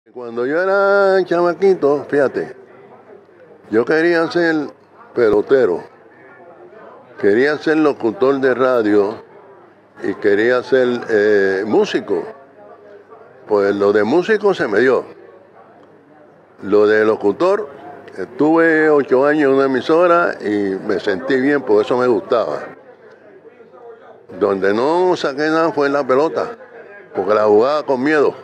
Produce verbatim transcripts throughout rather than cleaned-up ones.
Cuando yo era chamaquito, fíjate, yo quería ser pelotero, quería ser locutor de radio y quería ser eh, músico. Pues lo de músico se me dio. Lo de locutor, estuve ocho años en una emisora y me sentí bien, por eso me gustaba. Donde no saqué nada fue en la pelota, porque la jugaba con miedo.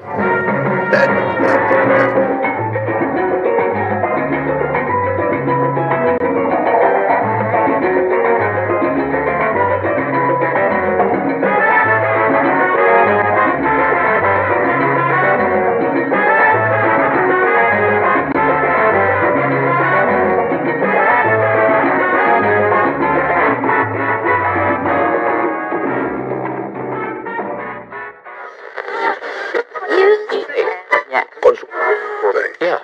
Yeah.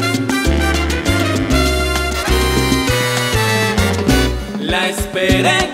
La esperé